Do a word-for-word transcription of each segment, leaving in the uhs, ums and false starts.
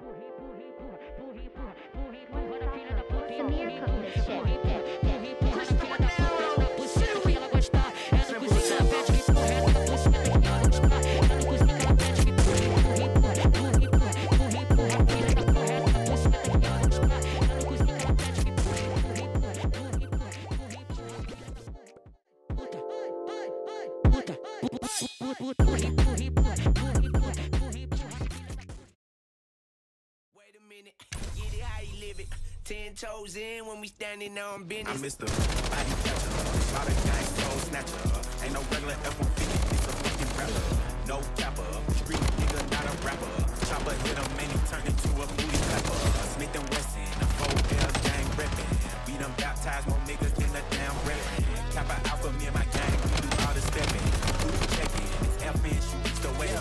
Ten toes in when we standing on business. I missed the body catcher, shot a gang toe snatcher. Ain't no regular F one fifty, it's a fucking rapper. No capper, street nigga, not a rapper. Chopper hit him and he turned into a booty clapper. Smith and Wesson, a four L gang reppin'. We done baptized more niggas than the damn reverend. Kappa Alpha, me and my gang, we do all the steppin'. Who checkin', it's F N, shoot each the way.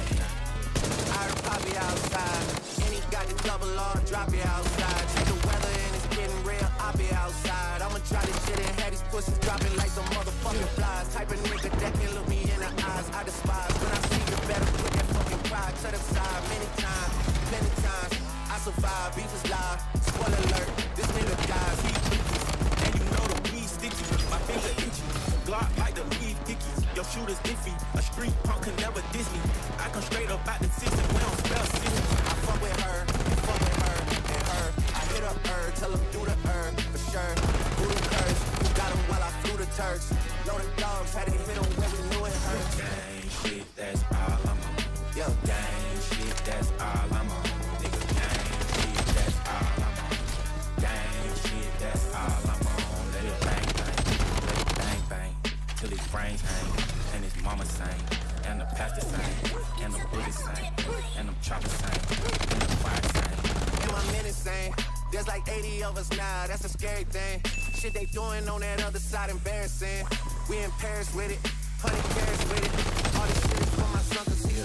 I heard Poppy outside, and he got the double R, drop it outside. Check the weather and it's getting real, I'll be outside. I'ma try this shit and have these pussies dropping like some motherfucking flies. Type of nigga that can look me in the eyes, I despise. When I see you better put that fucking pride to the side. Many times, many times, I survive, beef is live. Spoiler alert, this nigga dies, he freaky. And you know the weed sticky, my finger itchy. Glock like the lead dickies, your shooter's iffy. A street punk can never diss me. I come straight up out the system, we don't spell system. I fuck with her, fuck with her, and her. I hit up her, tell him do the her, for sure. Who the curse, who got him while I flew the Turks. Know the dogs, had to hit him where we knew it hurt. Gang shit, that's all I'm on. Yo, Gang shit, that's all I'm on. Nigga, gang shit, that's all I'm on. Gang shit, that's all I'm on. Let it bang bang, let it bang bang, till his brains hang, and his mama sang, and the pastor sang, and the bullet sang, and them choppers sang, and the choir sang. and my men insane. There's like eighty of us now, that's a scary thing. Shit they doing on that other side embarrassing. We in Paris with it, honey carrots with it. All this shit is for my son cause he